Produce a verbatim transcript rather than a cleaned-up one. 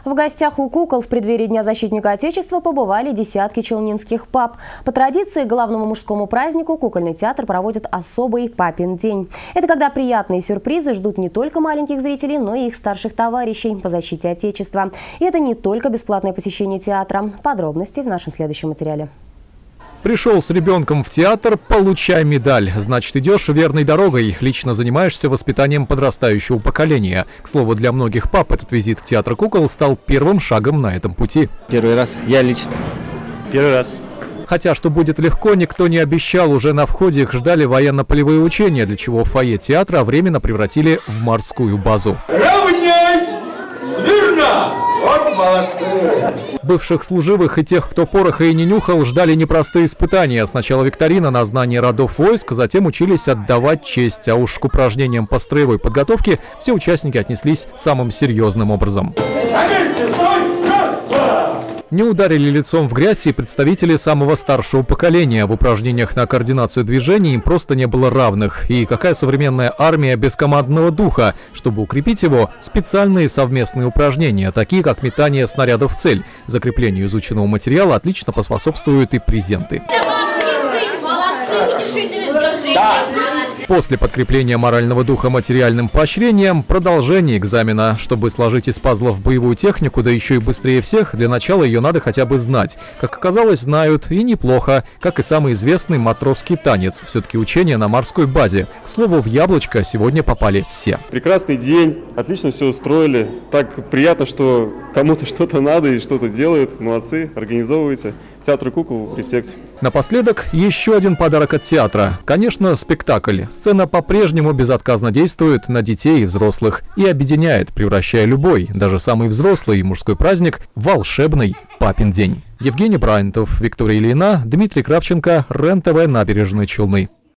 В гостях у кукол в преддверии Дня защитника Отечества побывали десятки челнинских пап. По традиции, к главному мужскому празднику кукольный театр проводит особый папин день. Это когда приятные сюрпризы ждут не только маленьких зрителей, но и их старших товарищей по защите Отечества. И это не только бесплатное посещение театра. Подробности в нашем следующем материале. Пришел с ребенком в театр – получай медаль. Значит, идешь верной дорогой. Лично занимаешься воспитанием подрастающего поколения. К слову, для многих пап этот визит в театр кукол стал первым шагом на этом пути. Первый раз. Я лично. Первый раз. Хотя, что будет легко, никто не обещал. Уже на входе их ждали военно-полевые учения, для чего фойе театра временно превратили в морскую базу. Равняйсь! Смирно! Вот молодцы! Бывших служивых и тех, кто пороха и не нюхал, ждали непростые испытания. Сначала викторина на знание родов войск, затем учились отдавать честь. А уж к упражнениям по строевой подготовке все участники отнеслись самым серьезным образом. Не ударили лицом в грязь и представители самого старшего поколения. В упражнениях на координацию движений им просто не было равных. И какая современная армия без командного духа? Чтобы укрепить его, специальные совместные упражнения, такие как метание снарядов в цель. Закреплению изученного материала отлично поспособствуют и презенты. После подкрепления морального духа материальным поощрением продолжение экзамена. Чтобы сложить из пазлов боевую технику, да еще и быстрее всех, для начала ее надо хотя бы знать. Как оказалось, знают и неплохо, как и самый известный матросский танец. Все-таки учение на морской базе. К слову, в яблочко сегодня попали все. Прекрасный день, отлично все устроили. Так приятно, что кому-то что-то надо и что-то делают. Молодцы, организовываются. Театр кукол, респект. Напоследок еще один подарок от театра. Конечно, спектакль. Сцена по-прежнему безотказно действует на детей и взрослых и объединяет, превращая любой, даже самый взрослый мужской праздник в волшебный папин день. Евгений Брайантов, Виктория Ильина, Дмитрий Кравченко, РЕН-ТВ, Набережные Челны.